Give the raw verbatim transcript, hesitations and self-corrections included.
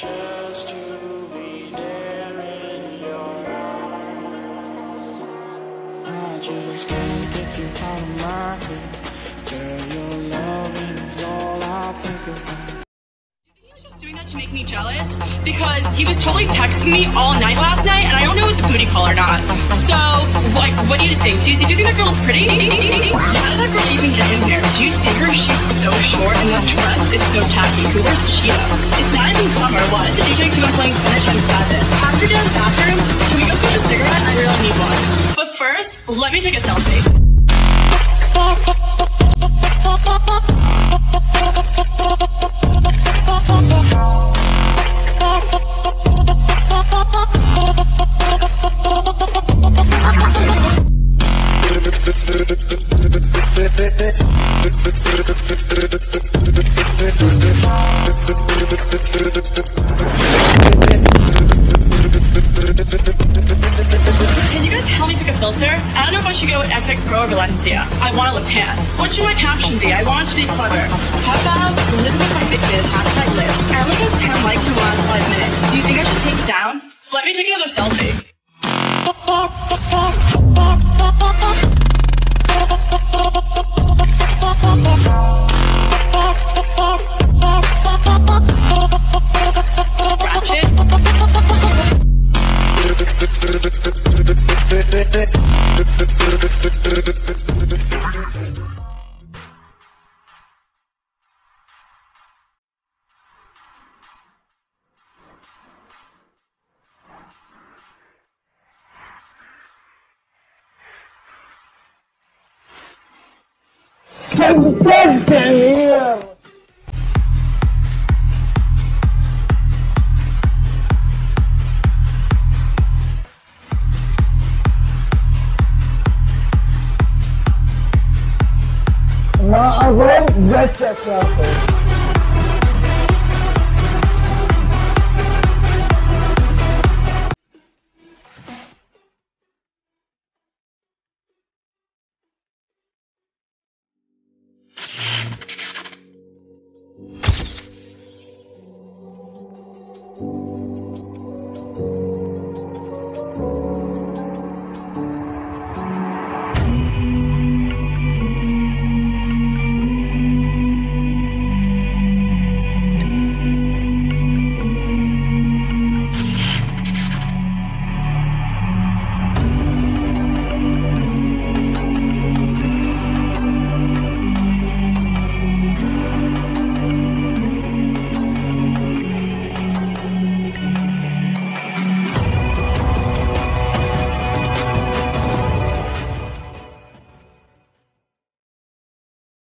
just to be there in your arms. I just can't get you out of my head. Girl, your loving is all I think about. He was just doing that to make me jealous because he was totally texting me all night last night, and I don't know if it's a booty call or not. So, like, what do you think? Do you, did you think that girl was pretty? How did that girl even get in there? Do you see her? She's so short, and that dress is so tacky. Who wears Cheeto? It's not even summer. What? The D J keep on playing Summertime Sadness. After down the bathroom, can we go get a cigarette? I really need one. But first, let me take a selfie. Can you guys help me pick a filter? I don't know if I should go with X X Pro or Valencia. I want to look tan. What should my caption be? I want it to be clever. How about living with my bitches, hashtag live. I only got ten likes in the last five minutes. Do you think I should take it down? Let me take another selfie. Ratchet.